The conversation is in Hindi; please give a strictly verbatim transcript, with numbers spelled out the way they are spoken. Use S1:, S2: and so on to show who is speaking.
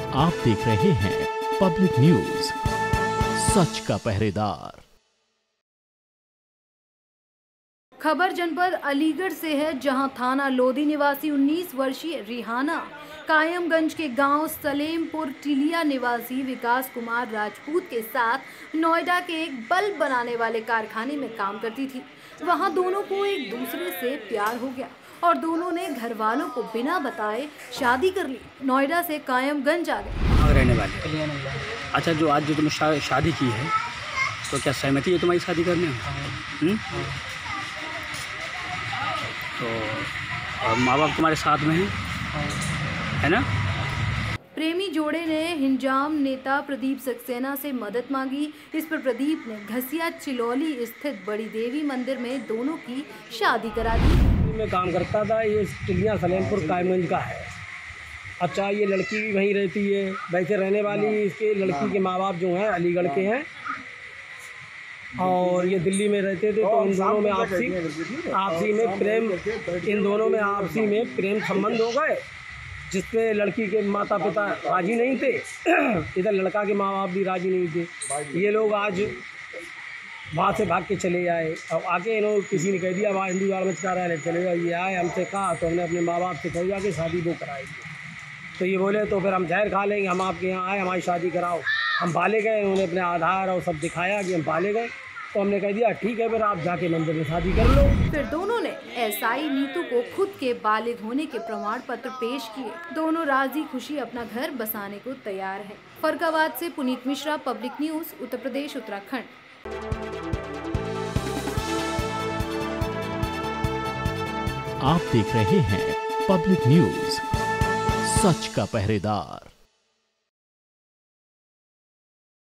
S1: आप देख रहे हैं पब्लिक न्यूज, सच का पहरेदार।
S2: खबर जनपद अलीगढ़ से है, जहां थाना लोधी निवासी उन्नीस वर्षीय रिहाना कायमगंज के गांव सलेमपुर टिलिया निवासी विकास कुमार राजपूत के साथ नोएडा के एक बल्ब बनाने वाले कारखाने में काम करती थी। वहां दोनों को एक दूसरे से प्यार हो गया और दोनों ने घर वालों को बिना बताए शादी कर ली। नोएडा से कायमगंज आ गए।
S3: रहने वाले। अच्छा, जो आज जो तुमने शा, शादी की है, तो क्या सहमति है तुम्हारी शादी करने में? तो माँ बाप तुम्हारे साथ में हैं, है ना?
S2: प्रेमी जोड़े ने हिंजाम नेता प्रदीप सक्सेना से मदद मांगी। इस पर प्रदीप ने घसिया चिलौली स्थित बड़ी देवी मंदिर में दोनों की शादी करा दी।
S4: मैं काम करता था, ये टिलिया सलेमपुर कायमगंज का है। अच्छा, ये लड़की भी वहीं रहती है। वैसे रहने वाली इसके लड़की के माँ बाप जो हैं अलीगढ़ के हैं और ये दिल्ली में रहते थे। तो इन दोनों में आपसी आपसी में प्रेम इन दोनों में आपसी में प्रेम संबंध हो गए, जिसपे लड़की के माता पिता राजी नहीं थे, इधर लड़का के माँ बाप भी राजी नहीं थे। ये लोग आज वहाँ से भाग के चले आए। अब आके इन्होंने किसी ने कह दिया वहाँ हिंदू गाड़ मचका रहा है, चले जाओ। ये आए, हमसे कहा तो हमने अपने माँ बाप से कह जाके शादी वो कराई। तो ये बोले तो फिर हम जहर खा लेंगे, हम आपके यहाँ आए, हमारी शादी कराओ। हम बाले गए, उन्होंने अपने आधार और सब दिखाया कि हम बाले गए। तो हमने कह दिया ठीक है, फिर आप जाके मंदिर में शादी कर लो।
S2: फिर दोनों ने एसआई नीतू को खुद के बालिग होने के प्रमाण पत्र पेश किए। दोनों राजी खुशी अपना घर बसाने को तैयार है। फरकाबाद से पुनीत मिश्रा, पब्लिक न्यूज, उत्तर प्रदेश, उत्तराखंड।
S1: आप देख रहे हैं पब्लिक न्यूज, सच का पहरेदार।